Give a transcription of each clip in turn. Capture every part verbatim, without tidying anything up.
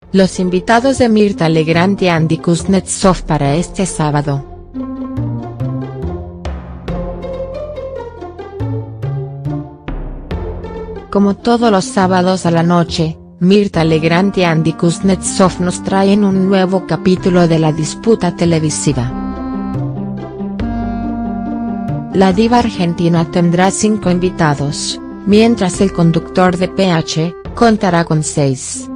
Los invitados de Mirtha Legrand y Andy Kuznetsov para este sábado. Como todos los sábados a la noche, Mirtha Legrand y Andy Kuznetsov nos traen un nuevo capítulo de la disputa televisiva. La diva argentina tendrá cinco invitados, mientras el conductor de P H contará con seis.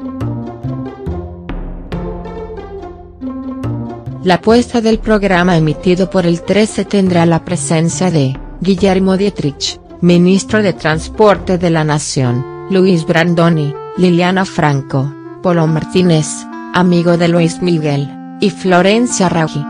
La apuesta del programa emitido por el trece tendrá la presencia de Guillermo Dietrich, ministro de Transporte de la Nación, Luis Brandoni, Liliana Franco, Polo Martínez, amigo de Luis Miguel, y Florencia Raggi.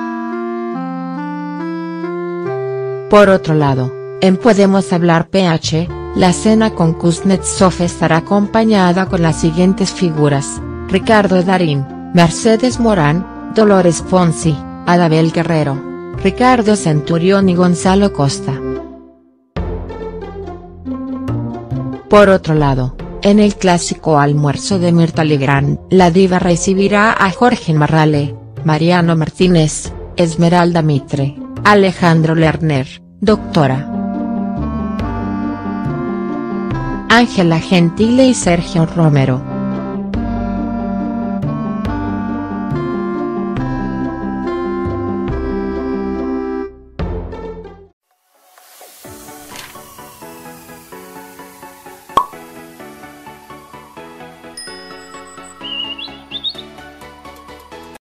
Por otro lado, en Podemos Hablar P H, la cena con Kuznetsov estará acompañada con las siguientes figuras: Ricardo Darín, Mercedes Morán, Dolores Fonsi, Adabel Guerrero, Ricardo Centurión y Gonzalo Costa. Por otro lado, en el clásico almuerzo de Mirtha Legrand, la diva recibirá a Jorge Marrale, Mariano Martínez, Esmeralda Mitre, Alejandro Lerner, Doctora Ángela Gentile y Sergio Romero.